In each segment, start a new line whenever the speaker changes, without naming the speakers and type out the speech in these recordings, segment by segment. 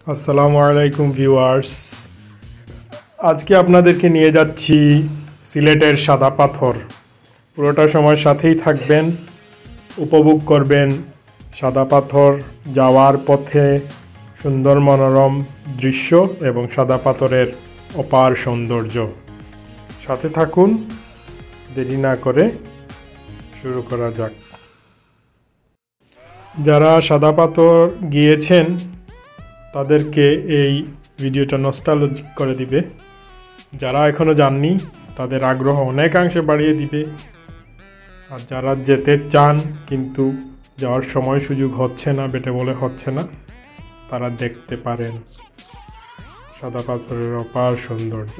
আসসালামু আলাইকুম ভিউয়ার্স, আজকে আপনাদেরকে নিয়ে যাচ্ছি সিলেটের সাদা পাথর। পুরোটা সময় সাথেই থাকবেন, উপভোগ করবেন সাদা পাথর যাওয়ার পথে সুন্দর মনোরম দৃশ্য এবং সাদা পাথরের অপার সৌন্দর্য। সাথে থাকুন, দেরি না করে শুরু করা যাক। যারা সাদা পাথর গিয়েছেন তাদেরকে এই ভিডিওটা নস্টালজিক করে দিবে, যারা এখনো যাননি তাদের আগ্রহ অনেকাংশে বাড়িয়ে দিবে, আর যারা যেতে চান কিন্তু যাওয়ার সময় সুযোগ হচ্ছে না, বেটে বলে হচ্ছে না, তারা দেখতে পারেন সাদা পাথরের অপার সৌন্দর্য।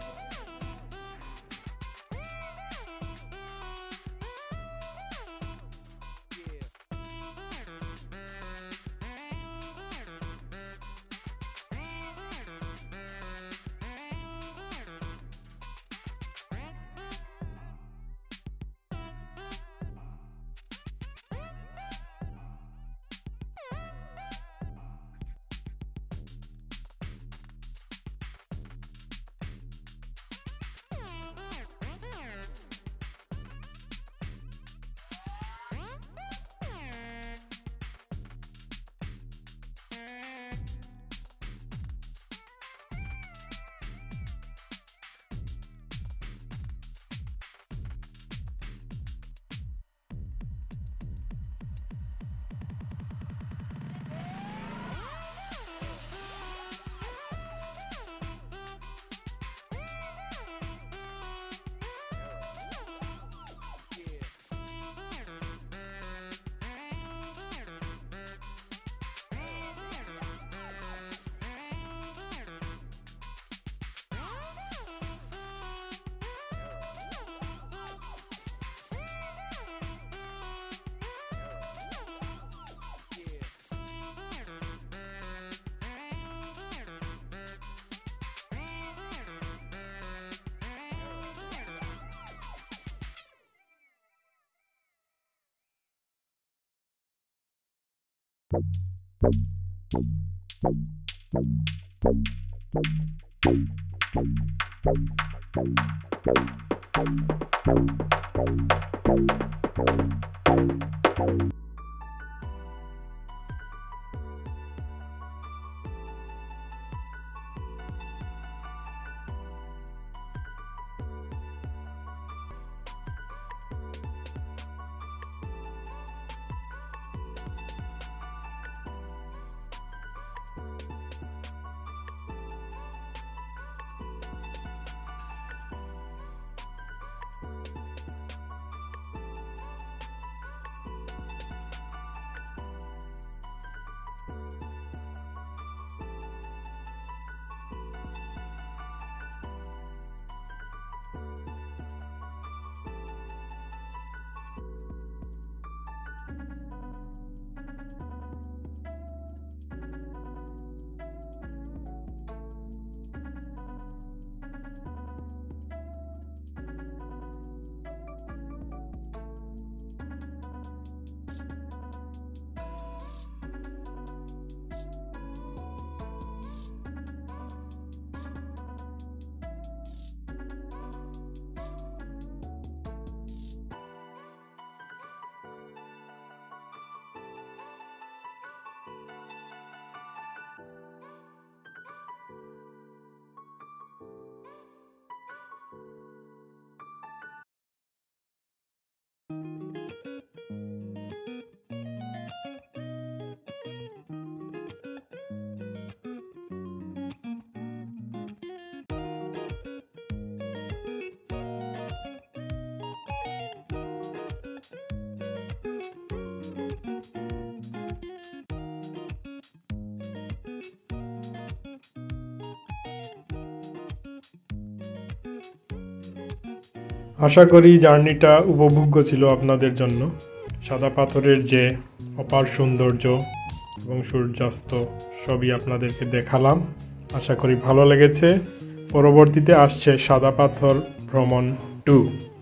আশা করি জার্নিটা উপভোগ্য ছিল আপনাদের জন্য। সাদা পাথরের যে অপার সৌন্দর্য এবং সূর্যাস্ত সবই আপনাদেরকে দেখালাম, আশা করি ভালো লেগেছে। পরবর্তীতে আসছে সাদা পাথর ভ্রমণ 2,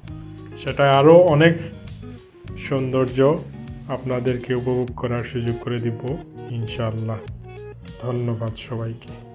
সেটা আরও অনেক সৌন্দর্য আপনাদেরকে উপভোগ করার সুযোগ করে দিব ইনশাআল্লাহ। ধন্যবাদ সবাইকে।